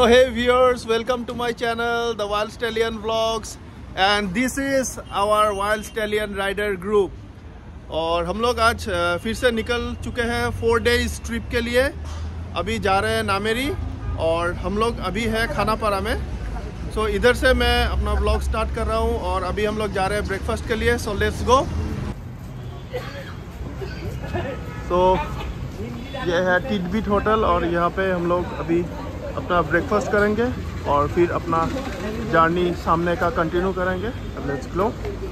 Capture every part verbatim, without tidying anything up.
hey viewers, welcome to my channel, the Wild Stallion Vlogs, and this is our Wild Stallion Rider Group. और हम लोग आज फिर से निकल चुके हैं फोर डेज ट्रिप के लिए। अभी जा रहे हैं नामेरी और हम लोग अभी है खानापारा में। सो so, इधर से मैं अपना व्लॉग स्टार्ट कर रहा हूँ और अभी हम लोग जा रहे हैं ब्रेकफास्ट के लिए। So let's go. सो ये है टिटबिट होटल और यहाँ पे हम लोग अभी अपना ब्रेकफास्ट करेंगे और फिर अपना जर्नी सामने का कंटिन्यू करेंगे। Let's go.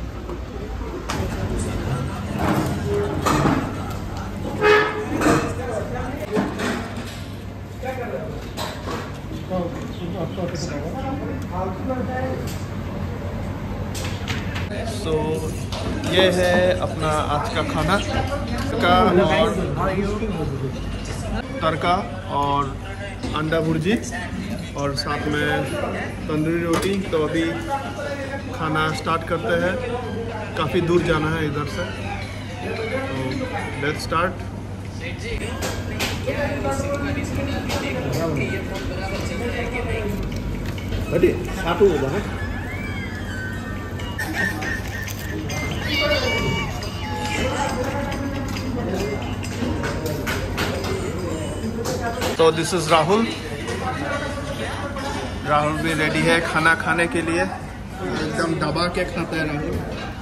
सो so, ये है अपना आज का खाना का और तड़का और अंडा भुर्जी और साथ में तंदूरी रोटी। तो अभी खाना स्टार्ट करते हैं। काफ़ी दूर जाना है इधर से, तो लेट्स स्टार्ट। तो दिस इज राहुल। राहुल भी रेडी है खाना खाने के लिए। एकदम दबा के खाता है Rahul.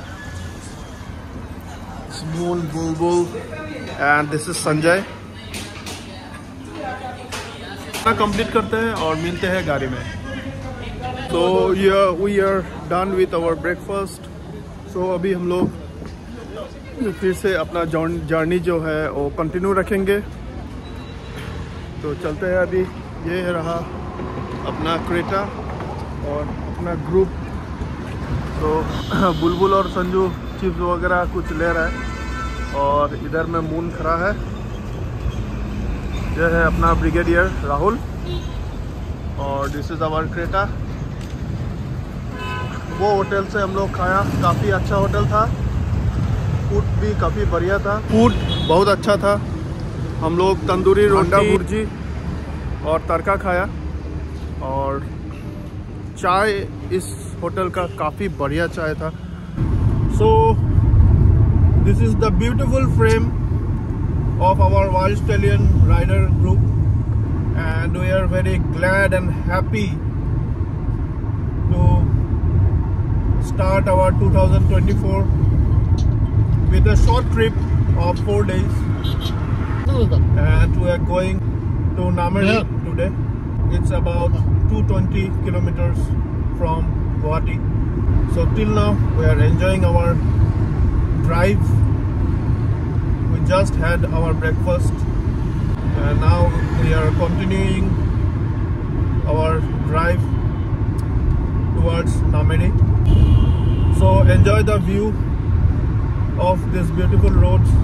Spoon Bulbul and this is Sanjay. खाना कंप्लीट करते हैं और मिलते हैं गाड़ी में। तो ये we are done with our breakfast. So अभी हम लोग फिर से अपना जर्नी जो है वो कंटिन्यू रखेंगे। तो चलते हैं। अभी ये रहा अपना क्रेटा और अपना ग्रुप। तो बुलबुल और संजू चिप्स वगैरह कुछ ले रहा है और इधर में मून खड़ा है। यह है अपना ब्रिगेडियर राहुल और दिस इज आवर क्रेटा। वो होटल से हम लोग खाया, काफ़ी अच्छा होटल था। फूड भी काफ़ी बढ़िया था। फूड बहुत अच्छा था। हम लोग तंदूरी रोटी भुर्जी और तड़का खाया और चाय इस होटल का काफ़ी बढ़िया चाय था। So this is the beautiful frame of our wild stallion rider group and we are very glad and happy to start our two thousand twenty-four with a short trip of four days, and we are going to Nameri today. It's about two hundred twenty kilometers from Guwahati. So till now we are enjoying our drive. We just had our breakfast and now we are continuing our drive towards Nameri. So enjoy the view of these beautiful roads.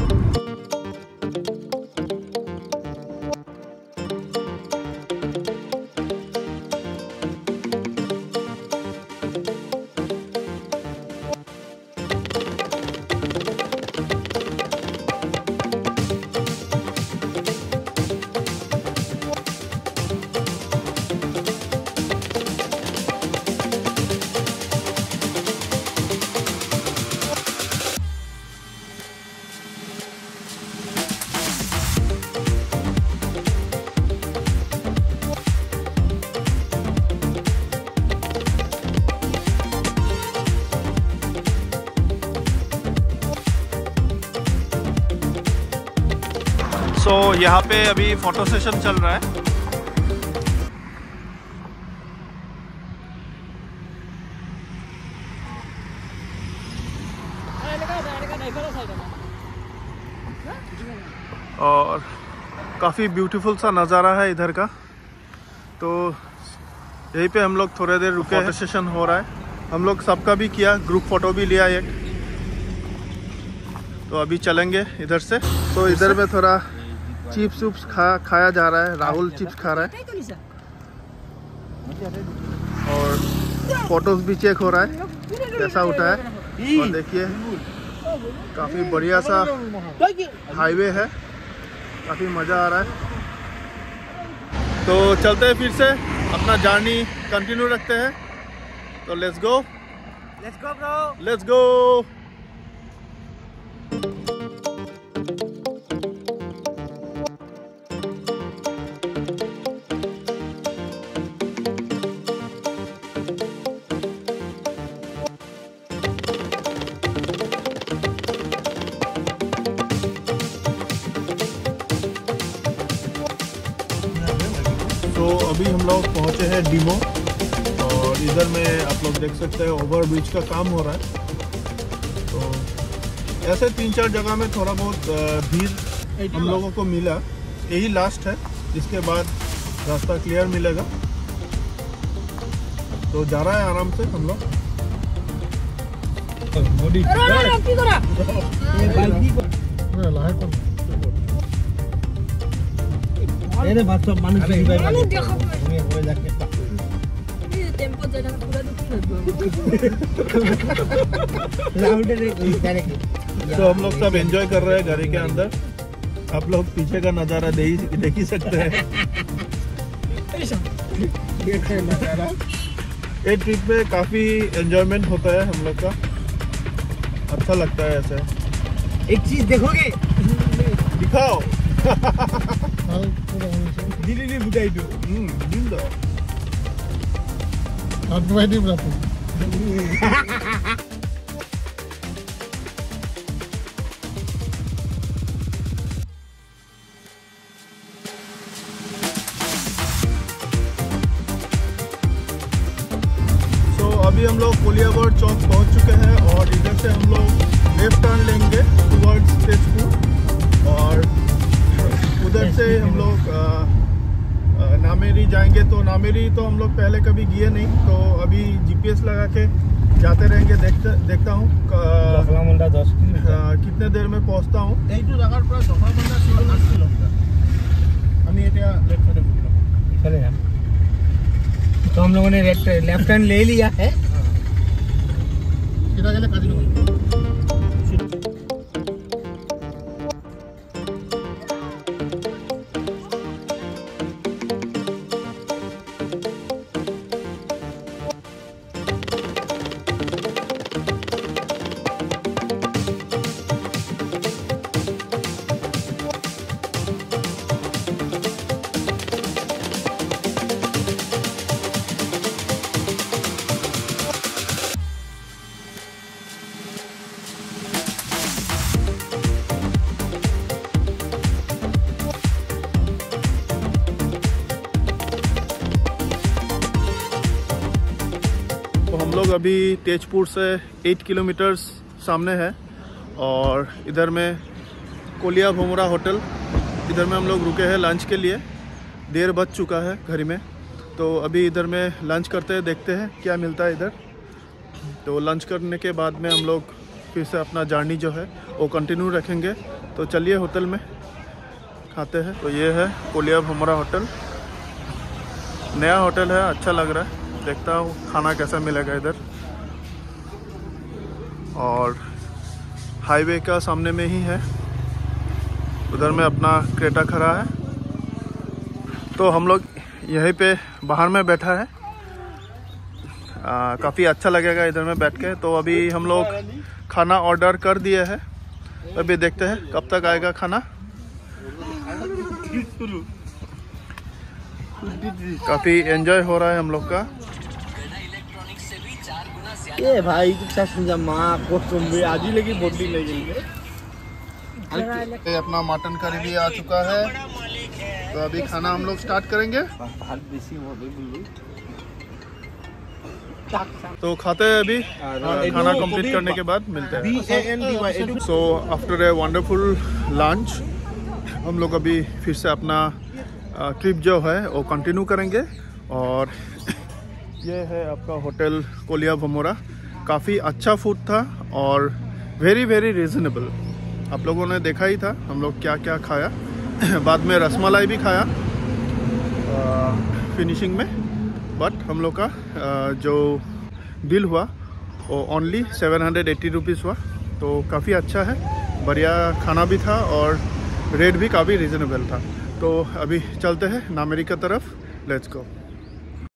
तो so, यहाँ पे अभी photo session चल रहा है। और काफ़ी beautiful सा नज़ारा है इधर का। तो यहीं पे हम लोग थोड़ी देर रुके। फोटो सेशन हो रहा है। हम लोग सबका भी किया, ग्रुप फोटो भी लिया एक। तो अभी चलेंगे इधर से। तो इधर में थोड़ा चिप्स उप्स खा खाया जा रहा है। राहुल चिप्स खा रहा है और फोटोज भी चेक हो रहा है कैसा उठा है। और देखिए काफ़ी बढ़िया सा हाईवे है, काफ़ी मज़ा आ रहा है। तो चलते हैं फिर से। अपना जर्नी कंटिन्यू रखते हैं। तो let's go let's go bro, let's go. तो अभी हम लोग पहुंचे हैं डीमो और इधर में आप लोग देख सकते हैं ओवर ब्रिज का काम हो रहा है। तो ऐसे तीन चार जगह में थोड़ा बहुत भीड़ हम लोगों को मिला, यही लास्ट है, इसके बाद रास्ता क्लियर मिलेगा। तो जा रहा है आराम से हम लोग। এরে বাচ্চা মানুষ দিবাই মানে দেখো তুমি হয়ে যাচ্ছে এই টেম্পো জায়গা পুরো राउंड रे डायरेक्ट। तो हम लोग सब एंजॉय कर रहे हैं गाड़ी के अंदर। आप लोग पीछे का नज़ारा दे ही देख ही सकते हैं। ये ट्रिप में काफ़ी एंजॉयमेंट होता है हम लोग का, अच्छा लगता है ऐसे। एक चीज देखोगे दिखाओ। दिल्ली ने बुझाई दो हम्म दिन दो Adverti berapa? तो अभी हम लोग कोलियाबर्ड चौक पहुंच चुके हैं और इधर से हम लोग लेफ्ट टर्न लेंगे टुवर्ड्स तेजपुर और उधर से हम लोग आ, आ, नामेरी जाएंगे। तो नामेरी तो हम लोग पहले कभी गए नहीं, तो अभी जीपीएस लगा के जाते रहेंगे। देखते देखता हूँ দশলামন্ডা দশ কিলোমিটার कितने देर में पहुँचता हूँ। এইটো জায়গার পৰা দশলামন্ডা ছিল আট কিলোমিটার। আমি এটা लेफ्ट साइड में चले जाएं। तो हम लोगों ने लेफ्ट टर्न ले लिया है। Kita gele Kadinogor. हम लोग अभी तेजपुर से आठ किलोमीटर्स सामने है और इधर में कोलिया भोमरा होटल, इधर में हम लोग रुके हैं लंच के लिए। देर बज चुका है घर में, तो अभी इधर में लंच करते हैं, देखते हैं क्या मिलता है इधर। तो लंच करने के बाद में हम लोग फिर से अपना जर्नी जो है वो कंटिन्यू रखेंगे। तो चलिए होटल में खाते हैं। तो ये है कोलिया भोमरा होटल, नया होटल है, अच्छा लग रहा है। देखता हूँ खाना कैसा मिलेगा इधर। और हाईवे का सामने में ही है, उधर में अपना क्रेटा खड़ा है। तो हम लोग यहीं पे बाहर में बैठा है, काफ़ी अच्छा लगेगा इधर में बैठ के। तो अभी हम लोग खाना ऑर्डर कर दिए हैं, अभी देखते हैं कब तक आएगा खाना। काफ़ी एंजॉय हो रहा है हम लोग का। ए भाई कितना सुंदर मां कोस्टुम्बी आजी लगी बोतली ले गई ये अपना मटन करी भी आ चुका है। तो अभी खाना हम लोग स्टार्ट करेंगे। भात देसी हो गई बुल्लू। तो खाते हैं अभी, खाना कंप्लीट करने के बाद मिलते हैं। So after a wonderful lunch हम लोग अभी फिर से अपना ट्रिप जो है वो कंटिन्यू करेंगे। और ये है आपका होटल कोलिया भोमरा। काफ़ी अच्छा फूड था और वेरी वेरी रीज़नेबल। आप लोगों ने देखा ही था हम लोग क्या क्या खाया। बाद में रसमलाई भी खाया फिनिशिंग में। बट हम लोग का आ, जो बिल हुआ वो only seven hundred eighty rupees हुआ। तो काफ़ी अच्छा है, बढ़िया खाना भी था और रेट भी काफ़ी रीज़नेबल था। तो अभी चलते हैं नामेरी की तरफ, लेट्स गो।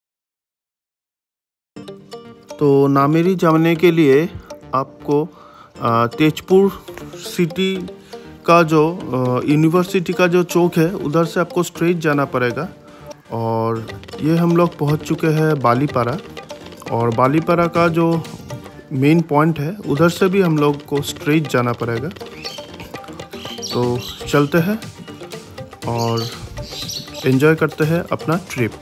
तो नामेरी जाने के लिए आपको अ, तेजपुर सिटी का जो यूनिवर्सिटी का जो चौक है उधर से आपको स्ट्रेट जाना पड़ेगा। और ये हम लोग पहुंच चुके हैं बालीपारा, और बालीपारा का जो मेन पॉइंट है उधर से भी हम लोग को स्ट्रेट जाना पड़ेगा। तो चलते हैं और एंजॉय करते हैं अपना ट्रिप।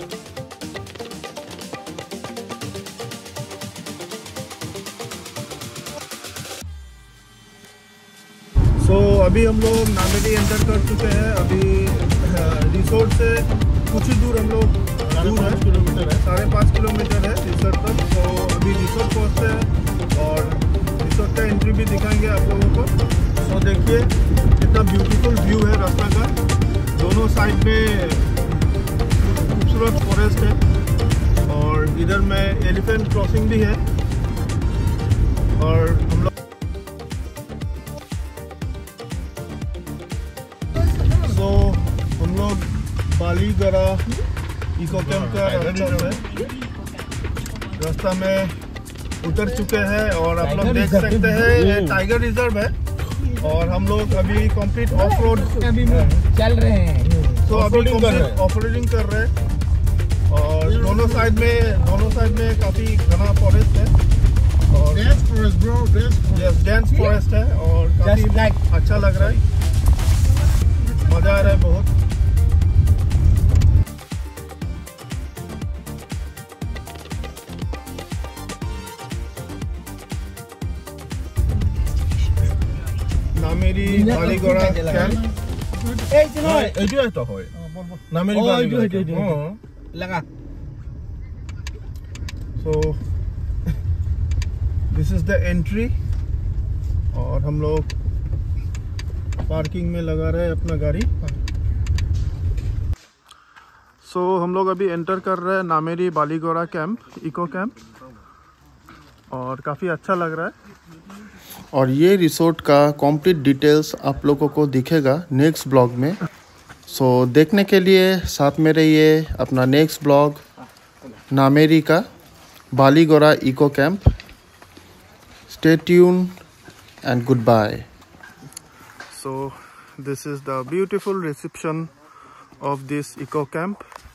सो so, अभी हम लोग नामेरी एंटर कर चुके हैं। अभी रिसोर्ट से कुछ ही दूर हम लोग दूर है, किलोमीटर है, साढ़े पाँच किलोमीटर है रिसोर्ट तक। तो अभी रिसोर्ट पहुँचते हैं और रिसोर्ट का एंट्री भी दिखाएंगे आप लोगों को। तो so, देखिए कितना ब्यूटीफुल व्यू है रास्ता का। दोनों साइड में खूबसूरत फॉरेस्ट है और इधर में एलिफेंट क्रॉसिंग भी है। और हम लोग तो हम लोग बालीगरा इको कैंप का रास्ता है रास्ता में उतर चुके हैं। और आप लोग देख सकते हैं ये टाइगर रिजर्व है। और हम लोग अभी कंप्लीट ऑफ रोड अभी चल रहे हैं, तो अभी ऑफ रोडिंग कर रहे हैं। और दोनों साइड में दोनों साइड में काफ़ी घना फॉरेस्ट है और dense forest bro, dense dense forest है और काफ़ी अच्छा लग रहा है, मज़ा आ रहा है बहुत। নামেরি বালিগড়া ক্যাম্প এইটো এটা হয় নামেরি বালিগড়া लगा। So this is the entry और हम लोग पार्किंग में लगा रहे हैं अपना गाड़ी। सो so, हम लोग अभी एंटर कर रहे हैं Nameri Baligora camp eco camp और काफ़ी अच्छा लग रहा है। और ये रिसोर्ट का कंप्लीट डिटेल्स आप लोगों को दिखेगा नेक्स्ट ब्लॉग में। सो so, देखने के लिए साथ में रहिए अपना नेक्स्ट ब्लॉग नामेरी का Baligora eco camp. Stay tune and goodbye. So this is the beautiful reception of this eco camp.